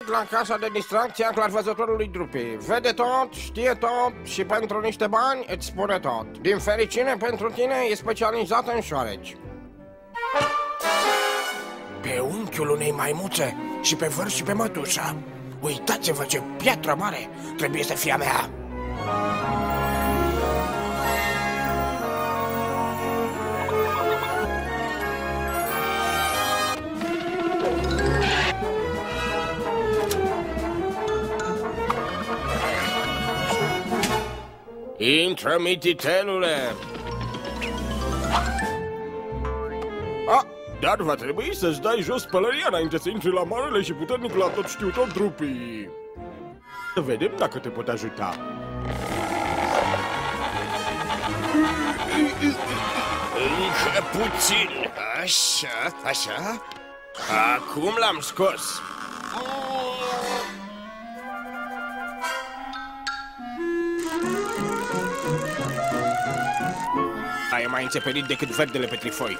La casa de distracție a clarvăzătorului Drupi. Vede tot, știe tot și pentru niște bani îți spune tot. Din fericire pentru tine e specializat în șoareci. Pe unchiul unei maimuțe și pe vârf și pe mătușa. Uitați-vă ce piatră mare, trebuie să fie a mea. Intră, mititelule! Dar va trebui să-ți dai jos pălăria înainte să intri la marele și puternic la tot știutor Drupi. Să vedem dacă te pot ajuta. Încă puțin. Așa, așa. Acum l-am scos. E mai înțepenit decât verdele pe trifoi.